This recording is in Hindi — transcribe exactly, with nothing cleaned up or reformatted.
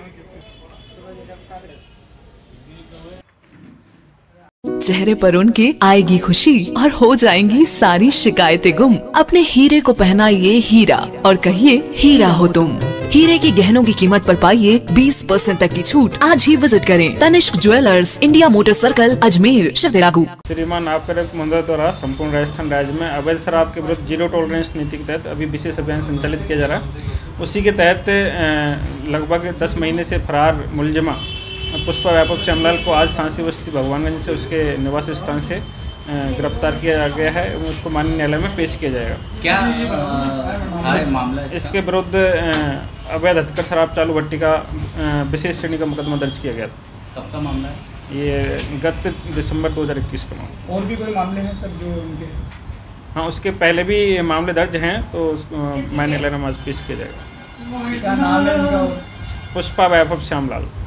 चेहरे पर उनके आएगी खुशी और हो जाएंगी सारी शिकायतें गुम। अपने हीरे को पहनाइए हीरा और कहिए हीरा हो तुम। हीरे के गहनों की कीमत पर पाइए बीस परसेंट तक की छूट। आज ही विजिट करें Tanishq jewellers, India motor circle, Ajmer, शिवतेरागू। श्रीमान आपका मुंदा द्वारा संपूर्ण राजस्थान राज्य में अवैध शराब के विरुद्ध जीरो टॉलरेंस नीति के तहत अभी विशेष अभियान संचालित किया जा रहा है। उसी के तहत लगभग दस महीने से फरार मुलजिमा पुष्पा व्यापक श्यामलाल को आज सांसी बस्ती भगवानगंज से उसके निवास स्थान से गिरफ्तार किया गया है। उसको माननीय न्यायालय में पेश किया जाएगा। क्या इस, मामला इसके विरुद्ध अवैध हथकर शराब चालू भट्टी का विशेष श्रेणी का मुकदमा दर्ज किया गया था। कब का मामला है ये? गत दिसंबर दो हज़ार इक्कीस का मामला। और भी कोई मामले हैं सर जो उनके? हाँ, उसके पहले भी मामले दर्ज हैं, तो माननीय न्यायालय में आज पेश किया जाएगा। क्या नाम है उनका? पुष्पा व्यापक श्यामलाल।